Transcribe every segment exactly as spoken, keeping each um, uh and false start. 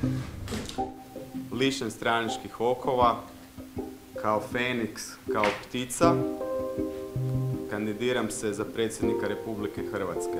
Lišen stranačkih okova, kao Feniks, kao ptica, kandidiram se za predsjednika Republike Hrvatske.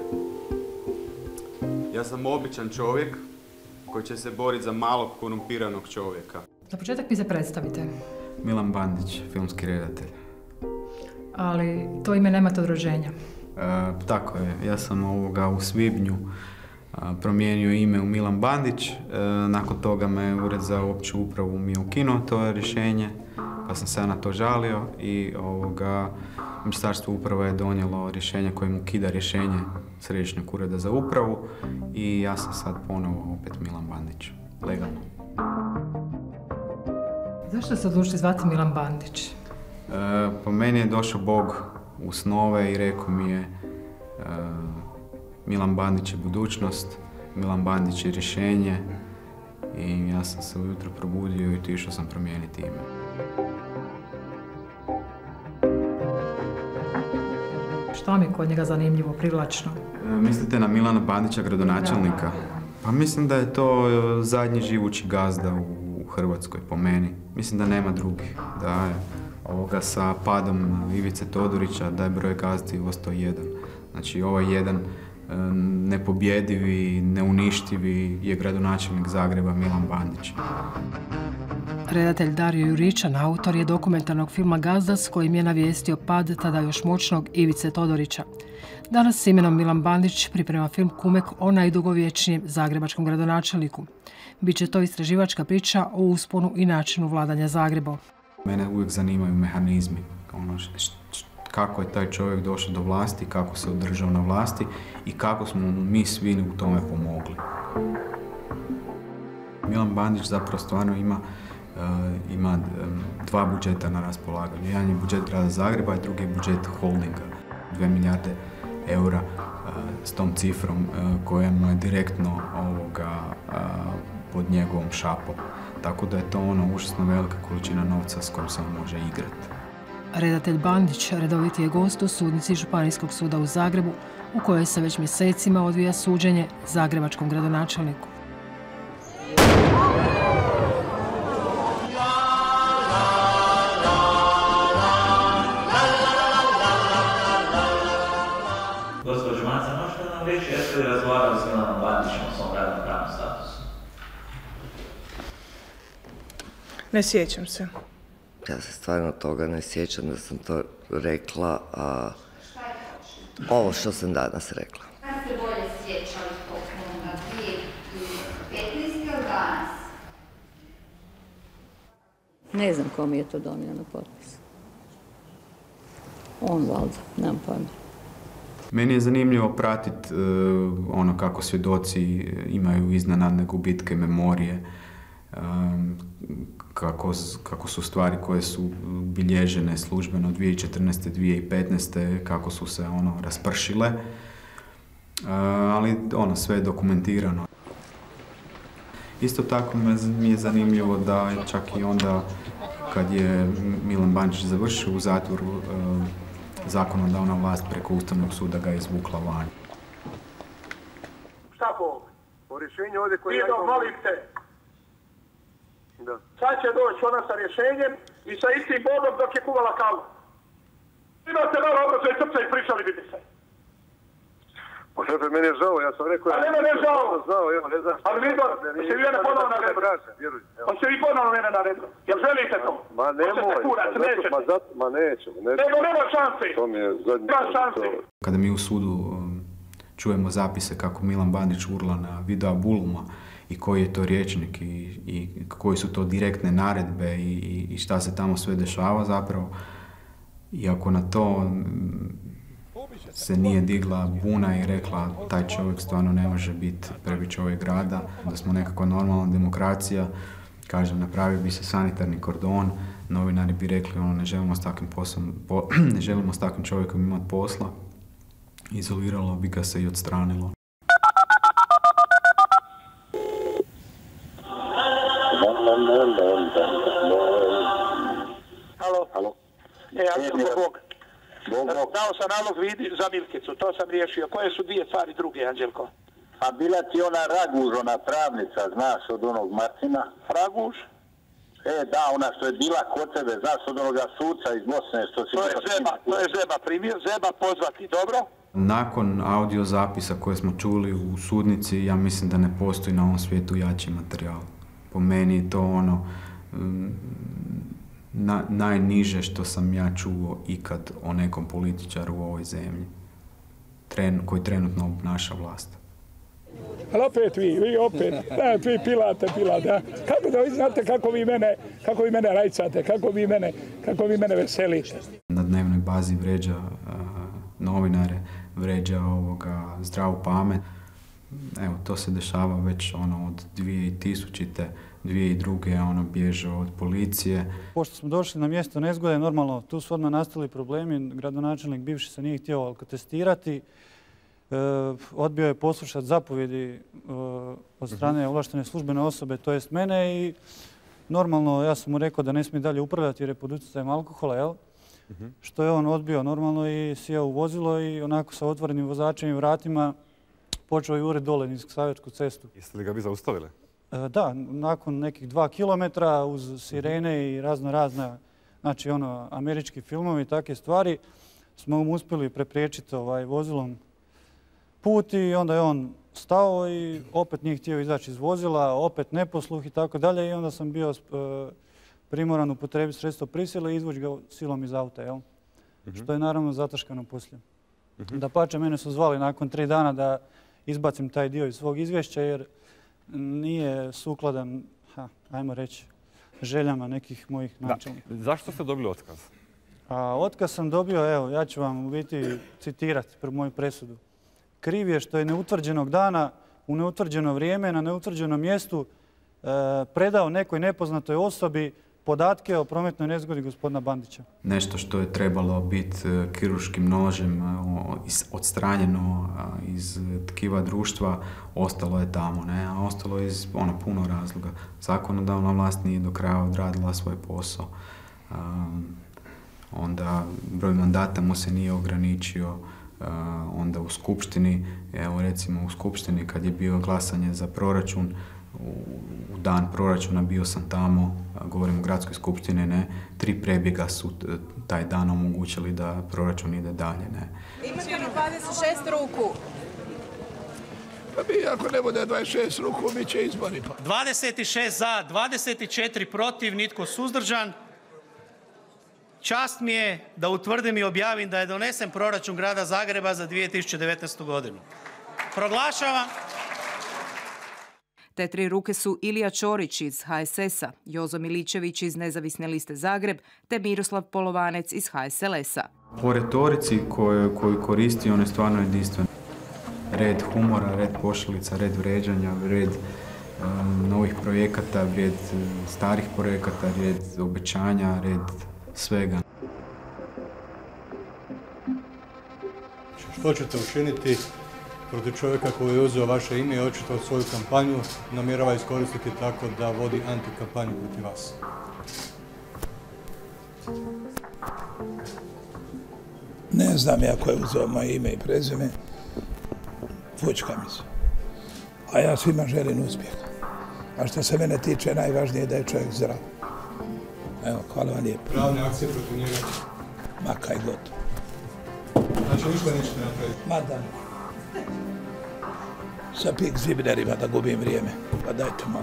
Ja sam običan čovjek koji će se boriti za malog korumpiranog čovjeka. Za početak mi se predstavite. Milan Bandić, filmski redatelj. Ali to ime nemate od rođenja. E, tako je, ja sam ovoga u svibnju a, promijenio ime u Milan Bandić, e, nakon toga me Ured za opću upravu mi je ukinuo to rješenje, pa sam se na to žalio i ovoga, Ministarstvo uprave je donijelo rješenje kojim ukida rješenje Središnjeg ureda za upravu i ja sam sad ponovo opet Milan Bandić, legalno. Zašto ste odlučili zvati Milan Bandić? E, po meni je došao Bog u snove i rekao mi je e, Milan Bandić je budućnost, Milan Bandić je rješenje i ja sam se ujutro probudio i išao sam promijeniti ime. Što vam je kod njega zanimljivo, privlačno? E, mislite na Milana Bandića, gradonačelnika? Pa mislim da je to zadnji živući gazda u Hrvatskoj, po meni. Mislim da nema drugih. Da je ovoga sa padom Ivice Todorića da je broj gazdi ostao jedan. Znači ovaj jedan e, nepobjedivi, neuništivi je gradonačelnik Zagreba Milan Bandić. Redatelj Dario Juričan, autor je dokumentarnog filma Gazda s kojim je navijestio pad tada još moćnog Ivice Todorića. Danas s imenom Milan Bandić priprema film Kumek o najdugovječnijem zagrebačkom gradonačelniku. Biće to istraživačka priča o usponu i načinu vladanja Zagrebom. Mene uvijek zanimaju mehanizmi. Ono š, š, kako je taj čovjek došao do vlasti, kako se održao na vlasti i kako smo mu mi svi u tome pomogli. Milan Bandić zapravo stvarno ima Uh, ima um, dva budžeta na raspolaganju. Jedan je budžet grada Zagreba, a drugi je budžet holdinga. Dve milijarde eura uh, s tom cifrom uh, koja mu je direktno ovoga, uh, pod njegovom šapom. Tako da je to ono užasno velika količina novca s kojom se on može igrati. Redatelj Bandić redoviti je gost u sudnici Županijskog suda u Zagrebu, u kojoj se već mjesecima odvija suđenje zagrebačkom gradonačelniku. Gospođo Maca, možete nam reći, jeste li razgovarali s Milanom Bandićem o svom radnom pravnom statusu? Ne sjećam se. Ja se stvarno toga ne sjećam da sam to rekla, a ovo što sam danas rekla. Kad ste bolje sjećali tokom na dvije tisuće petnaeste ili danas? Ne znam kom je to donio na potpis. On valjda, nemam pojma. Meni je zanimljivo pratiti uh, ono kako svjedoci imaju iznenadne gubitke memorije, um, kako, kako su stvari koje su bilježene službeno dvije tisuće četrnaeste. dvije tisuće petnaeste. kako su se ono raspršile, uh, ali ono sve je dokumentirano. Isto tako mi je zanimljivo da čak i onda kad je Milan Bandić završio u zatvoru, uh, zakonodavna vlast preko Ustavnog suda ga je izvukla van. Šta Bog? Po rješenju ovdje koje ja imam... molim te. Da. Sad će doći ona sa rješenjem i sa istim Bogom dok je kuvala kavu. Imate malo obraza i srca i pričali bi se. Pa šefe, meni je žao, ja sam rekao... A ne mene je žao. Znao, evo, ne znam. Ali vi se vi mene ponovno na redu. Pa se vi ponovno mene na redu. Jel želite to? Ma nemoj, ma zato, ma nećemo. Nego nema šanse. To mi je zadnji... Nema šanse. Kada mi u sudu um, čujemo zapise kako Milan Bandić urla na videa Buluma i koji je to rječnik i, i koji su to direktne naredbe i, i, i šta se tamo sve dešava zapravo. I ako na to se nije digla buna i rekla taj čovjek stvarno ne može biti prvi čovjek grada, da smo nekakva normalna demokracija, kažem, napravio bi se sanitarni kordon, novinari bi rekli ono, ne želimo s takvim poslom, po, ne želimo s takvim čovjekom imati posla, izoliralo bi ga se i odstranilo. Halo? Halo? E, Anđelko, Bog. Bog, Bog. Dao sam nalog vidi za Milkicu, to sam riješio. Koje su dvije stvari druge, Anđelko? A bila ti ona Raguž, ona pravnica, znaš, od onog Martina? Raguž? E, da, ona što je bila kod tebe, znaš, od onoga suca iz Bosne, što si... To je Zeba, to je Zeba primio, Zeba pozvati, dobro? Nakon audio zapisa koje smo čuli u sudnici, ja mislim da ne postoji na ovom svijetu jači materijal. Po meni je to ono na, najniže što sam ja čuo ikad o nekom političaru u ovoj zemlji, Tren, koji trenutno obnaša vlast. Ali opet vi, vi opet, da, vi pilate, pilate. Kako da vi znate kako vi mene, kako vi mene rajcate, kako vi mene, kako vi mene veselite. Na dnevnoj bazi vređa uh, novinare, vređa ovoga zdravu pamet. Evo, to se dešava već ono od dvije tisućite, dvije druge ono bježe od policije. Pošto smo došli na mjesto nezgode, normalno tu su odmah nastali problemi. Gradonačelnik bivši se nije htio alkotestirati. E, odbio je poslušati zapovjedi e, od strane ovlaštene službene osobe, to jest mene, i normalno ja sam mu rekao da ne smije dalje upravljati jer je pod utjecajem alkohola, jel? Uh-huh. Što je on odbio normalno i sjeo u vozilo i onako sa otvorenim vozačem i vratima počeo jurit dole niz Savjetsku cestu. Jeste li ga vi zaustavili? E, da, nakon nekih dva kilometra uz sirene i razno razne, znači ono, američki filmovi i takve stvari, smo mu uspjeli prepriječiti ovaj, vozilom put i onda je on stao i opet nije htio izaći iz vozila, opet neposluh i tako dalje, i onda sam bio uh, primoran upotrijebiti sredstvo prisile i izvući ga silom iz auta, jel? Mm-hmm. Što je naravno zataškano poslije. Mm-hmm. Dapače, mene su zvali nakon tri dana da izbacim taj dio iz svog izvješća jer nije sukladan, ha, ajmo reći, željama nekih mojih načelnika. Zašto ste dobili otkaz? A, otkaz sam dobio, evo, ja ću vam u biti citirati pro moju presudu. Kriv je što je neutvrđenog dana, u neutvrđeno vrijeme, na neutvrđenom mjestu e, predao nekoj nepoznatoj osobi podatke o prometnoj nezgodi gospodina Bandića. Nešto što je trebalo biti kirurškim nožem odstranjeno iz tkiva društva, ostalo je tamo, ne? A ostalo je iz ono, puno razloga. Zakonodavna vlast nije do kraja odradila svoj posao. Um, onda broj mandata mu se nije ograničio. Uh, onda u skupštini, evo recimo u skupštini kad je bio glasanje za proračun, u, u dan proračuna bio sam tamo, govorim o gradskoj skupštini, ne, tri prebjega su taj dan omogućili da proračun ide dalje, ne. Imate li dvadeset šest ruku? Pa mi ako ne bude dvadeset šest ruku, bit će izbori. Pa. dvadeset šest za, dvadeset četiri protiv, nitko suzdržan. Čast mi je da utvrdim i objavim da je donesen proračun grada Zagreba za dvije tisuće devetnaestu. godinu. Proglašavam. Te tri ruke su Ilija Ćorić iz ha es es a, Jozo Miličević iz Nezavisne liste Zagreb te Miroslav Polovanec iz ha es el es a. Po retorici koju, koju koristi on je stvarno jedinstven. Red humora, red pošalica, red vređanja, red um, novih projekata, red starih projekata, red obećanja, red svega. Što ćete učiniti protiv čovjeka koji je uzeo vaše ime i očito svoju kampanju namjerava iskoristiti tako da vodi antikampanju protiv vas? Ne znam ja ko je uzeo moje ime i prezime. Fućka mi se. A ja svima želim uspjeh. A što se mene tiče, najvažnije je da je čovjek zdrav. Evo, hvala vam lijepo. Pravne akcije protiv njega? Ma kaj god. Znači ništa nećete napraviti? Ma da. Sa pik zibnerima da gubim vrijeme. Pa dajte malo.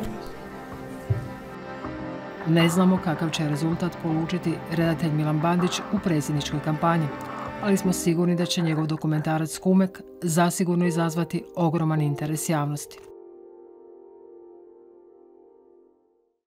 Ne znamo kakav će rezultat polučiti redatelj Milan Bandić u predsjedničkoj kampanji, ali smo sigurni da će njegov dokumentarac Kumek zasigurno izazvati ogroman interes javnosti.